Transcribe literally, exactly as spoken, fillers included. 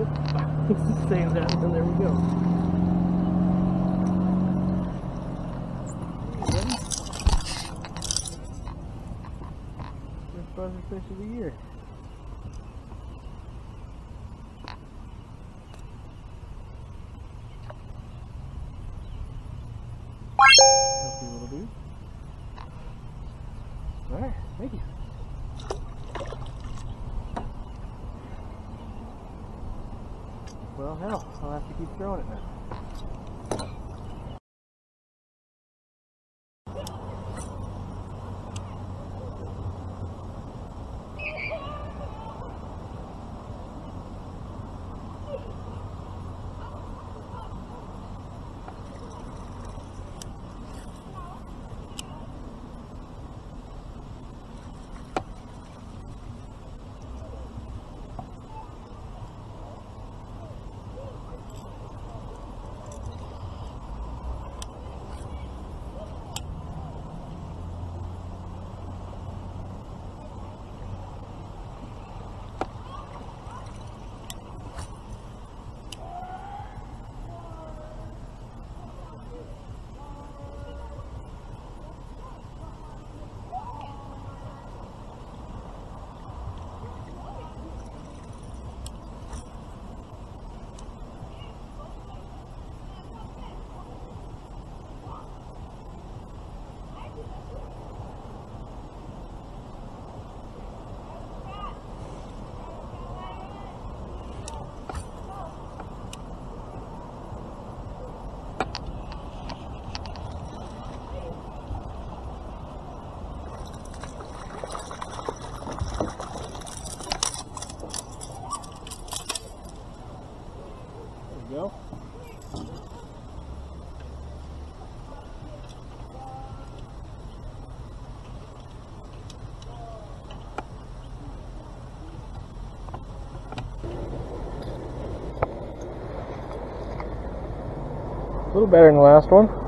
He's saying that, and there we go. Ready? First buzzer fish of the year. Healthy little dude. Alright, thank you. Well, hell, I'll have to keep throwing it now. Go. A little better than the last one.